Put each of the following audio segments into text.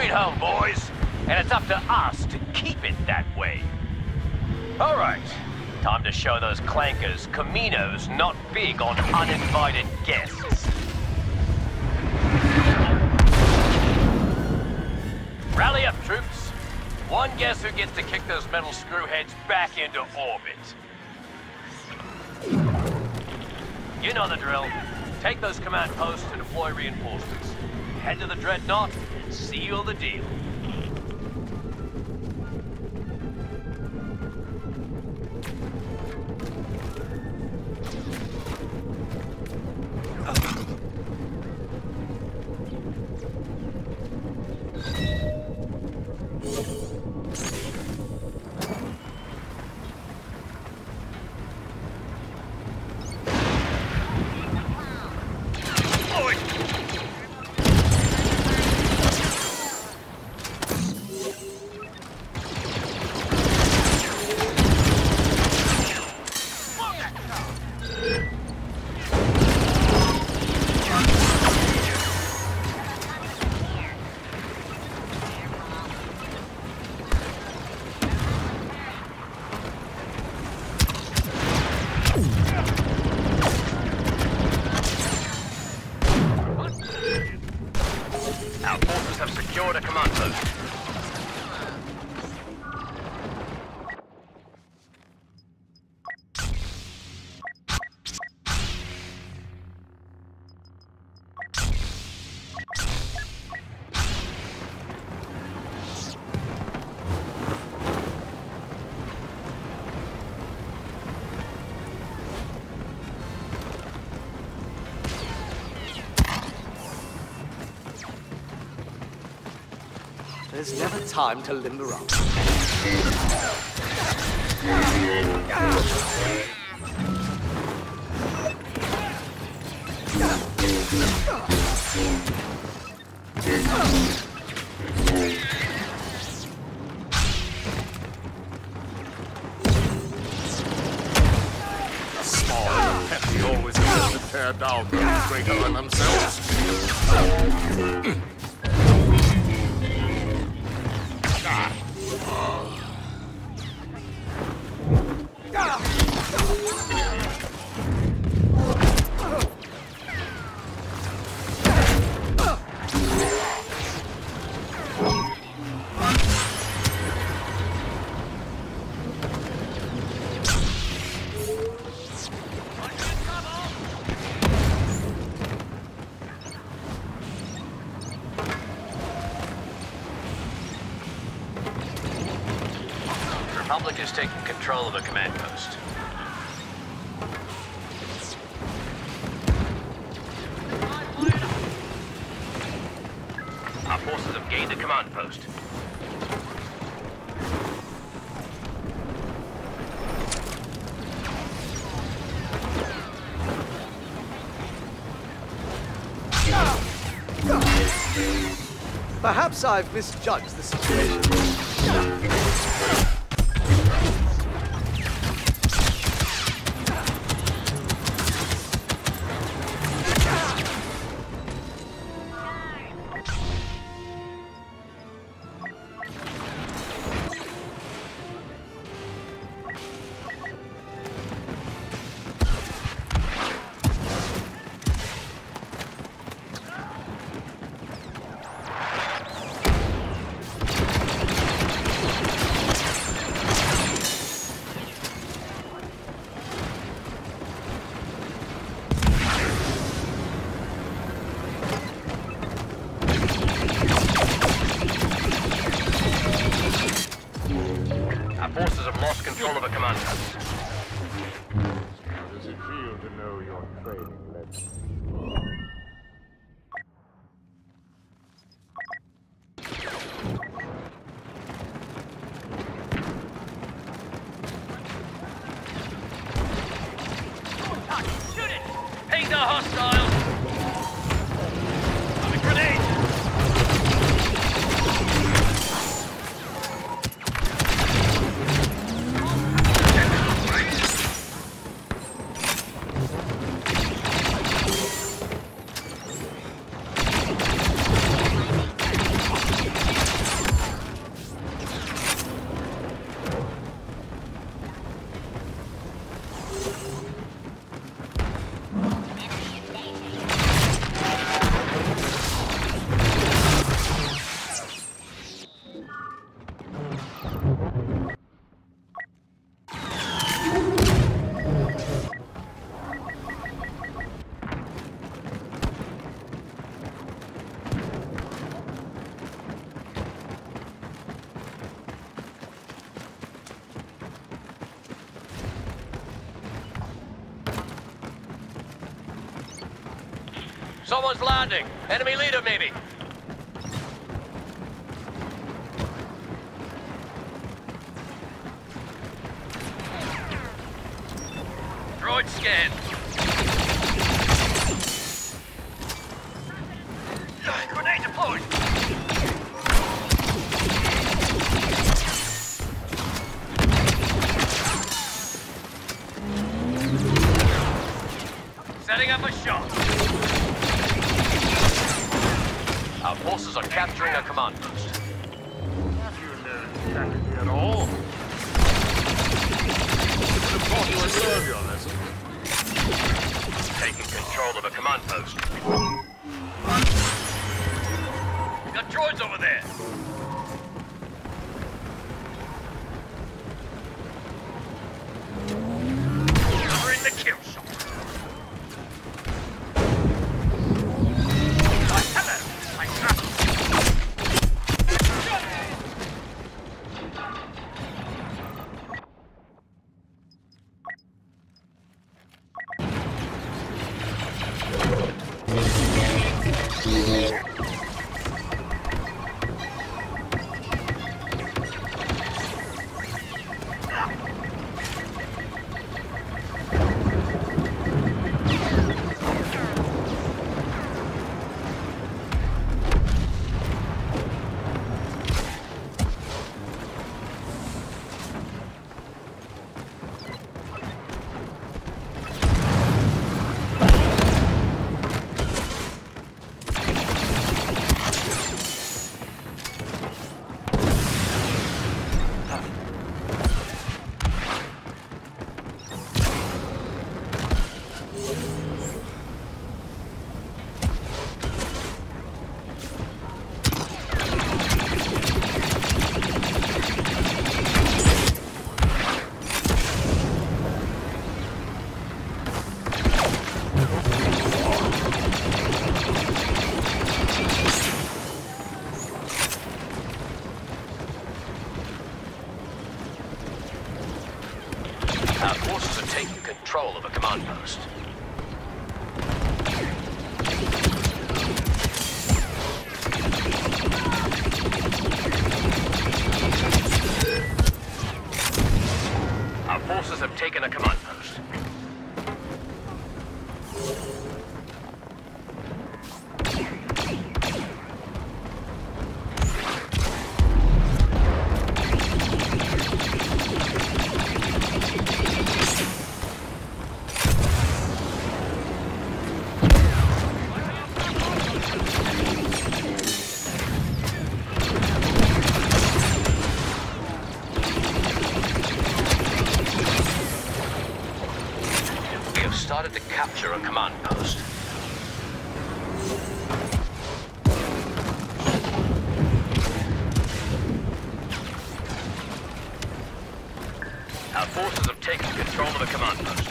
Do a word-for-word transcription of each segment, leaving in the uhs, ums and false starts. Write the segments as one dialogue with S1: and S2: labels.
S1: it home, boys. And it's up to us to keep it that way. All right. Time to show those clankers Camino's not big on uninvited guests. Rally up, troops. One guess who gets to kick those metal screwheads back into orbit. You know the drill. Take those command posts to deploy reinforcements. Head to the Dreadnought and seal the deal. Our forces have secured a command post.
S2: There's never time to limber up.
S3: Small and petty always have to tear down those greater than themselves.
S1: The Republic is taking control of a command post. Our forces have gained a command post.
S2: Perhaps I've misjudged the situation.
S1: Forces have lost control of a command post.
S3: How does it feel to know your training led you?
S1: Shoot it! Pings are hostile! I'm a grenade! Someone's landing. Enemy leader, maybe. Droid scan. Grenade deployed. Setting up a shot. Our forces are capturing a command post.
S3: Have you no strategy at all?
S2: I thought you would serve your lesson.
S1: Taking control of a command post. Got droids over there. Covering the kill shot. Our forces are taking control of a command post. Our forces have taken a command post. Started to capture a command post. Our forces have taken control of a command post.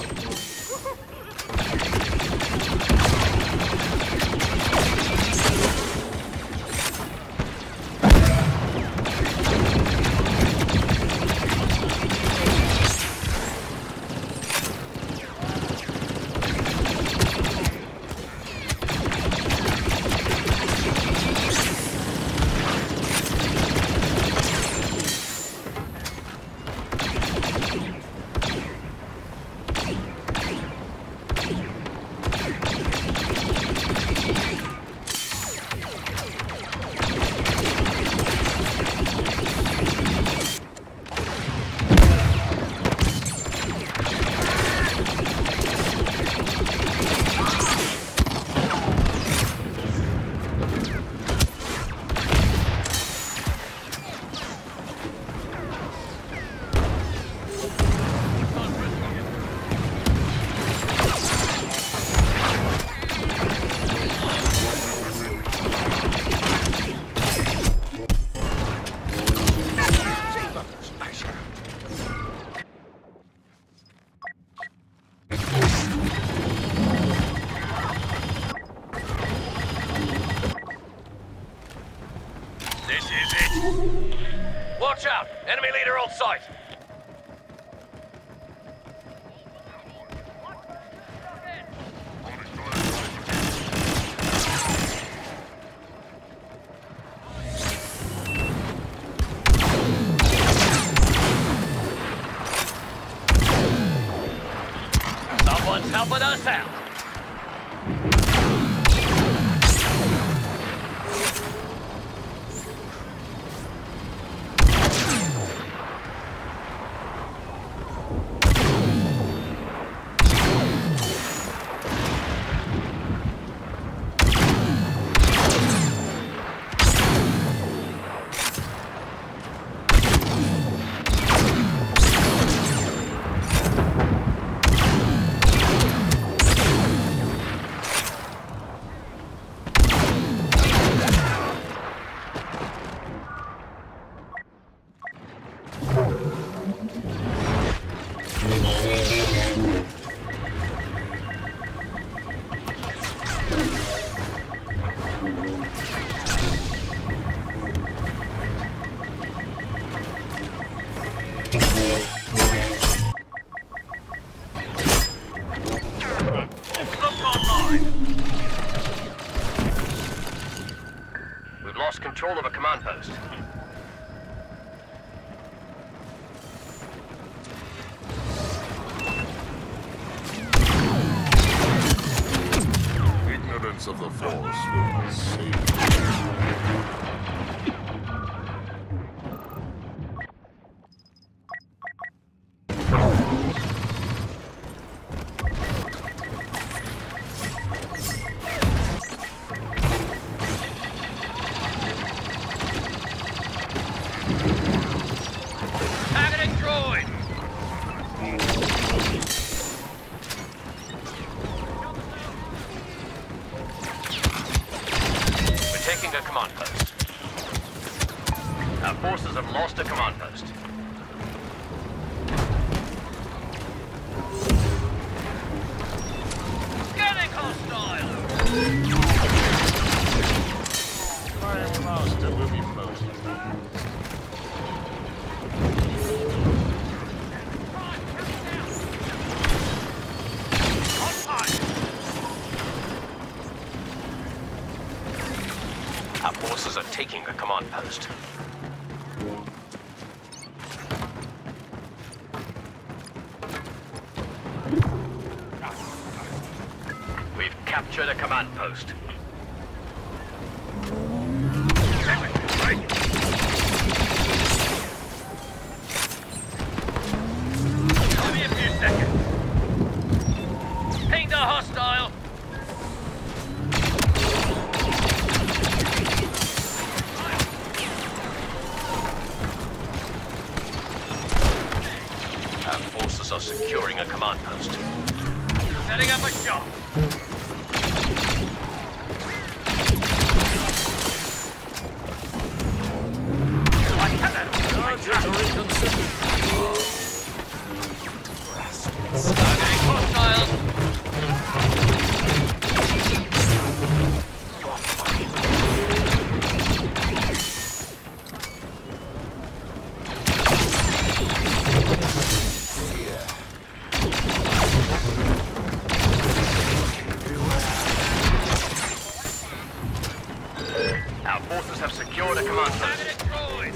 S1: Watch out! Enemy leader on sight! helping us out.
S4: We've lost control of a command post.
S2: Ignorance of the Force will not save you.
S1: Targeting droid! We're taking a command post.
S4: Our forces have lost a command post.
S1: Getting hostile!
S2: My master will be most.
S1: Our forces are taking a command post.
S4: We've captured a command post.
S1: Give me a few seconds. Pinged a hostile. Our forces are securing a command post. Setting up a shot. I have that. Targeting hostiles.
S4: Our forces have secured a command post.
S1: Targeting droid.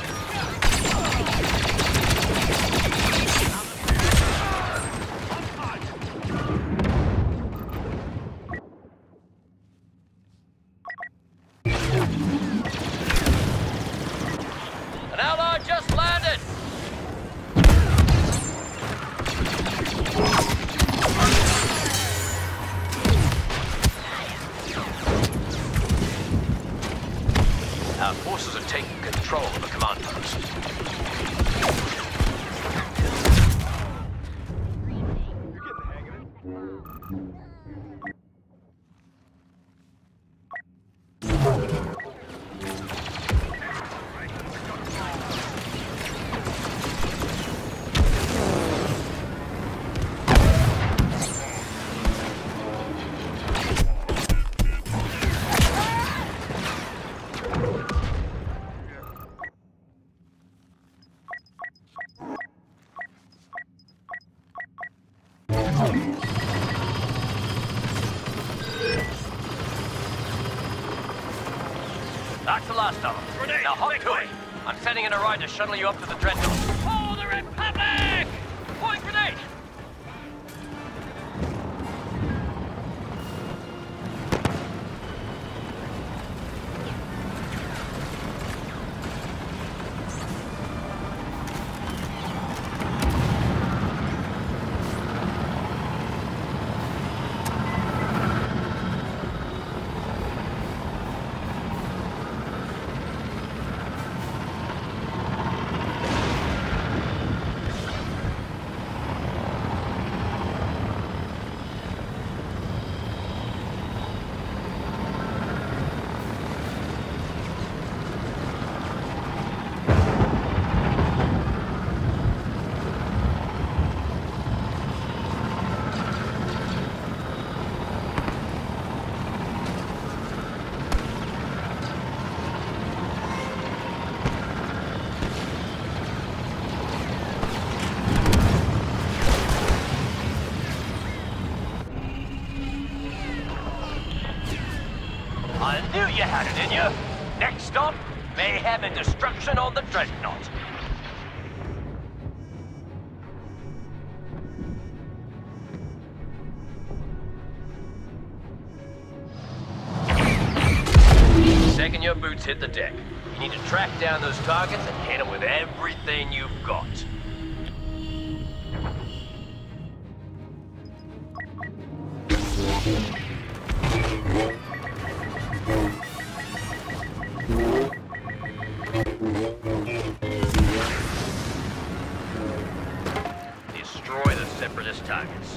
S1: An ally just landed! Our forces are taking control of a command post. That's the last of them.
S4: Grenade,
S1: Now hop
S4: make
S1: to
S4: way.
S1: it. I'm sending in a ride to shuttle you up to the Dreadnought. For the Republic! Point grenade! not, mayhem and destruction on the Dreadnought. The second your boots hit the deck, you need to track down those targets and hit them with everything you've got. Destroy the Separatist targets.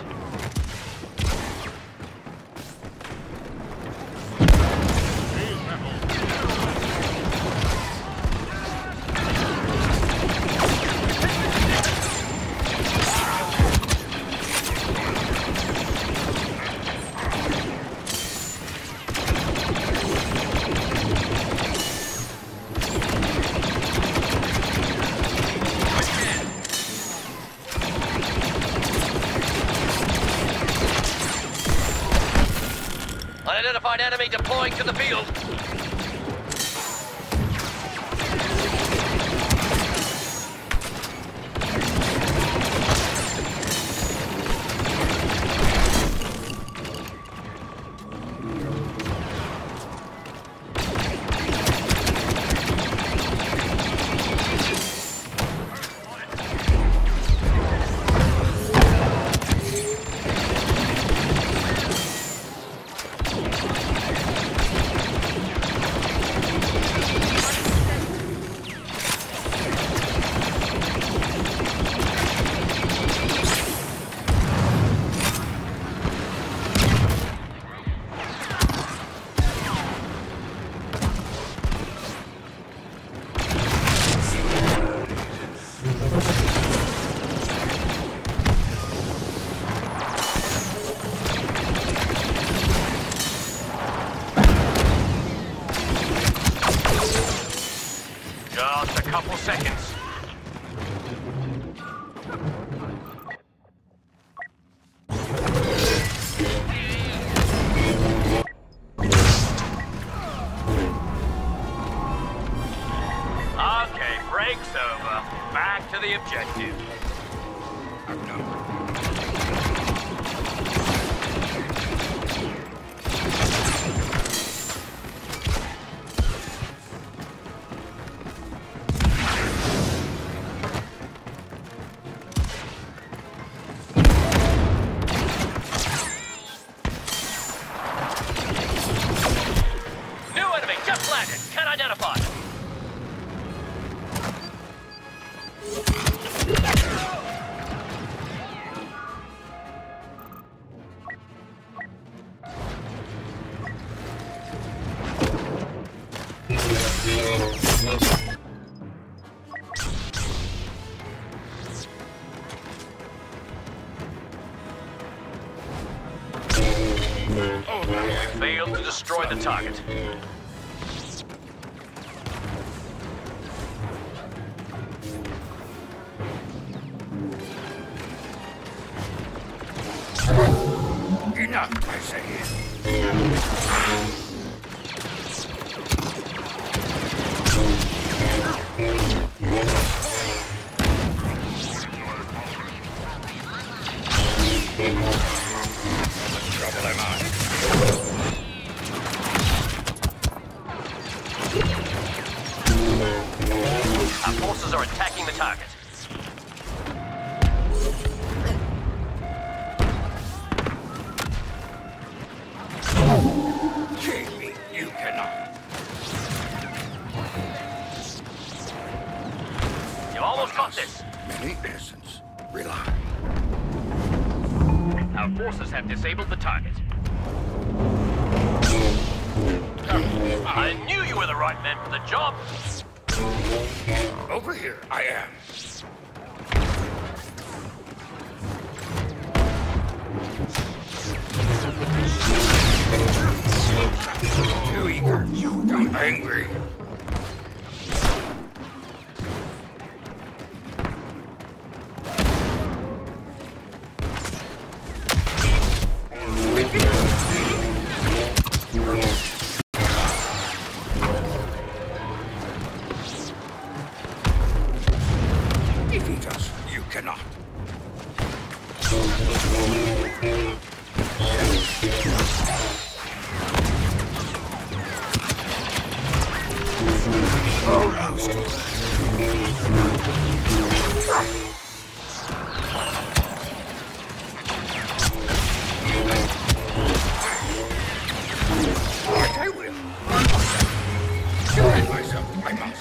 S1: Unidentified enemy deploying to the field. Just a couple seconds. Okay, break's over. Back to the objective. Just landed. Can identify. We failed to destroy the target.
S2: Enough, I say. Trouble am I.
S1: Our forces are attacking the target.
S2: Kill me, you cannot.
S1: You almost got this.
S2: Many innocents. Rely.
S1: Our forces have disabled the target. I knew you were the right man for the job.
S2: Over here, I am. Too eager. You got angry. I will. Defend myself, I must.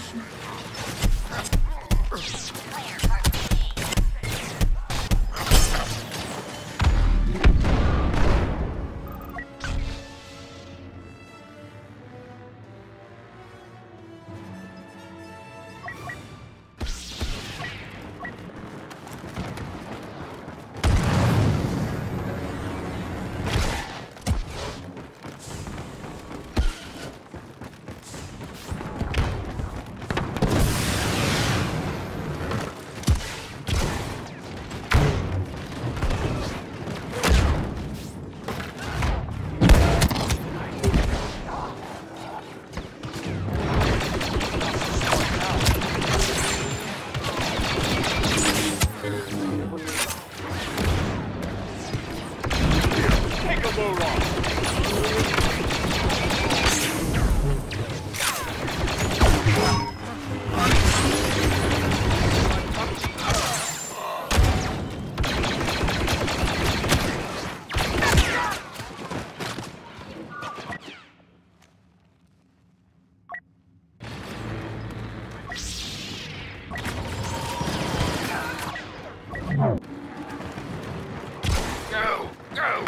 S2: Go! Go!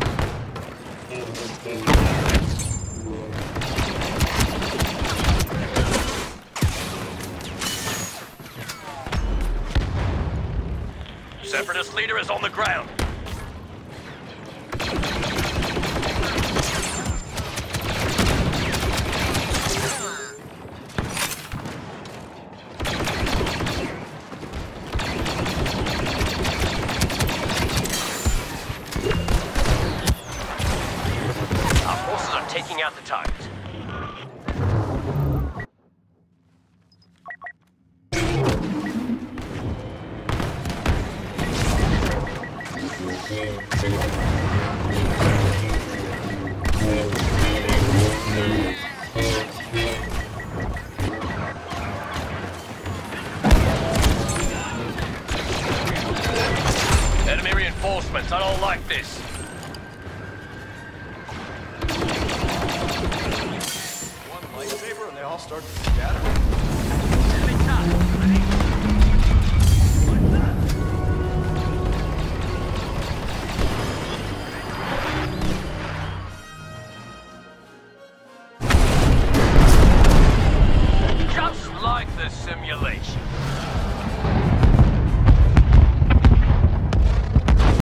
S4: Separatist leader is on the ground.
S1: Our forces are taking out the target.
S4: Enemy reinforcements. I don't like this.
S5: One lightsaber and they all start to scatter.
S1: Just like the simulation.